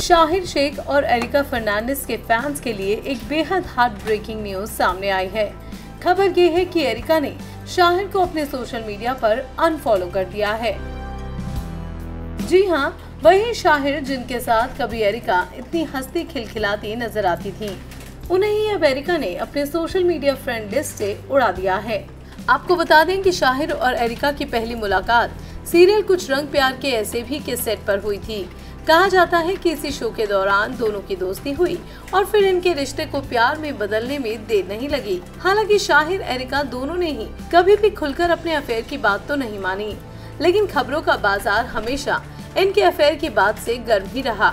शाहिर शेख और एरिका फर्नांडिस के फैंस के लिए एक बेहद हार्ट ब्रेकिंग न्यूज सामने आई है। खबर ये है कि एरिका ने शाहिर को अपने सोशल मीडिया पर अनफॉलो कर दिया है। जी हां, वही शाहिर जिनके साथ कभी एरिका इतनी हंसती खिलखिलाती नजर आती थी, उन्हें ही अब एरिका ने अपने सोशल मीडिया फ्रेंड लिस्ट से उड़ा दिया है। आपको बता दें कि शाहिर और एरिका की पहली मुलाकात सीरियल कुछ रंग प्यार के ऐसे भी के सेट पर हुई थी। कहा जाता है कि इसी शो के दौरान दोनों की दोस्ती हुई और फिर इनके रिश्ते को प्यार में बदलने में देर नहीं लगी। हालांकि शाहिर एरिका दोनों ने ही कभी भी खुलकर अपने अफेयर की बात तो नहीं मानी, लेकिन खबरों का बाजार हमेशा इनके अफेयर की बात से गर्म ही रहा।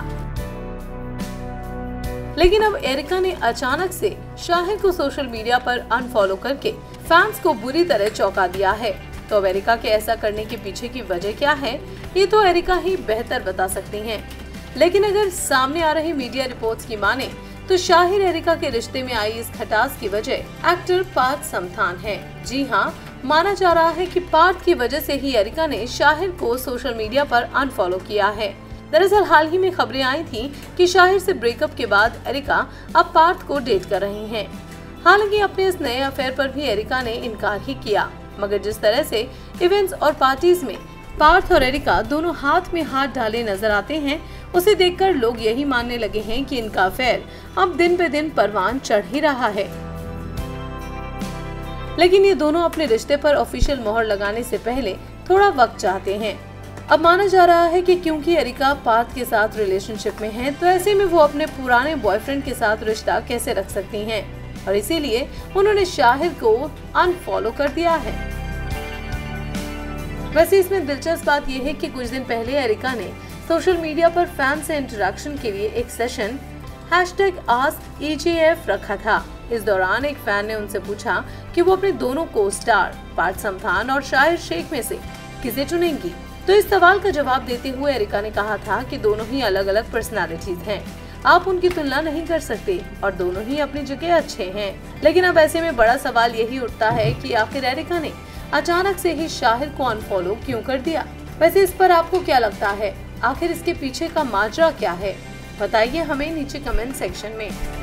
लेकिन अब एरिका ने अचानक से शाहिर को सोशल मीडिया पर अनफॉलो करके फैंस को बुरी तरह चौंका दिया है। तो अब एरिका के ऐसा करने के पीछे की वजह क्या है, ये तो एरिका ही बेहतर बता सकती हैं। लेकिन अगर सामने आ रही मीडिया रिपोर्ट्स की माने तो शाहिर एरिका के रिश्ते में आई इस खटास की वजह एक्टर पार्थ समथान है। जी हाँ, माना जा रहा है कि पार्थ की वजह से ही एरिका ने शाहिर को सोशल मीडिया पर अनफॉलो किया है। दरअसल हाल ही में खबरें आई थी कि शाहिर से ब्रेकअप के बाद एरिका अब पार्थ को डेट कर रही हैं। हालांकि अपने इस नए अफेयर पर भी एरिका ने इनकार ही किया, मगर जिस तरह से इवेंट्स और पार्टीज में पार्थ और एरिका दोनों हाथ में हाथ डाले नजर आते हैं, उसे देखकर लोग यही मानने लगे हैं कि इनका अफेयर अब दिन पे दिन परवान चढ़ ही रहा है। लेकिन ये दोनों अपने रिश्ते पर ऑफिशियल मोहर लगाने से पहले थोड़ा वक्त चाहते हैं। अब माना जा रहा है कि क्योंकि एरिका पार्थ के साथ रिलेशनशिप में है, तो ऐसे में वो अपने पुराने बॉयफ्रेंड के साथ रिश्ता कैसे रख सकती हैं, और इसीलिए उन्होंने शाहिर को अनफॉलो कर दिया है। वैसे इसमें दिलचस्प बात यह है कि कुछ दिन पहले एरिका ने सोशल मीडिया पर फैन से इंटरेक्शन के लिए एक सेशन #AskEJF रखा था। इस दौरान एक फैन ने उनसे पूछा कि वो अपने दोनों को स्टार पार्थ समथान और शाहिर शेख में से किसे चुनेंगी। तो इस सवाल का जवाब देते हुए एरिका ने कहा था कि दोनों ही अलग अलग पर्सनालिटीज हैं, आप उनकी तुलना नहीं कर सकते और दोनों ही अपनी जगह अच्छे हैं। लेकिन अब ऐसे में बड़ा सवाल यही उठता है कि आखिर एरिका ने अचानक से ही शाहिर को अनफॉलो क्यों कर दिया। वैसे इस पर आपको क्या लगता है, आखिर इसके पीछे का माजरा क्या है? बताइए हमें नीचे कमेंट सेक्शन में।